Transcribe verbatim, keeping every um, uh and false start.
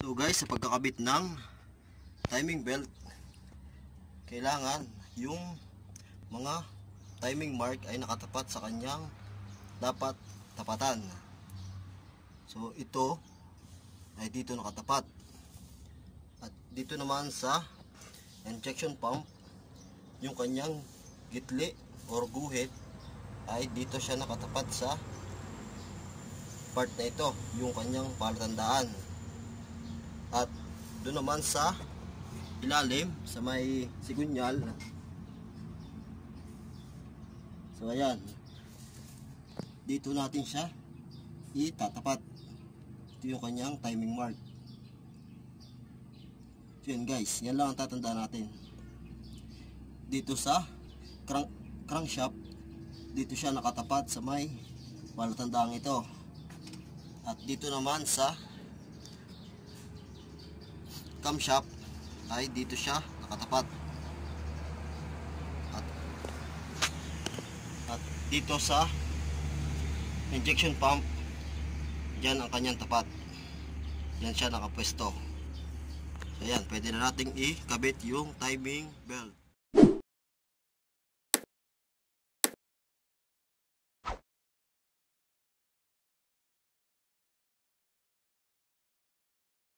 So guys, sa pagkakabit ng timing belt, kailangan yung mga timing mark ay nakatapat sa kanyang dapat tapatan. So ito ay dito nakatapat, at dito naman sa injection pump, yung kanyang gitli or guhit ay dito siya nakatapat sa part na ito, yung kanyang palatandaan. At doon naman sa ilalim, sa may sigunyal, so ayan, dito natin siya itatapat. Ito yung kanyang timing mark. So yan guys, yan lang ang tatandaan natin. Dito sa crank, crankshaft, dito siya nakatapat sa may palatandaan ito. At dito naman sa camshaft ay dito siya nakatapat. At, at dito sa injection pump, yan ang kanyang tapat. Yan siya nakapwesto. So yan, pwede na nating ikabit yung timing belt.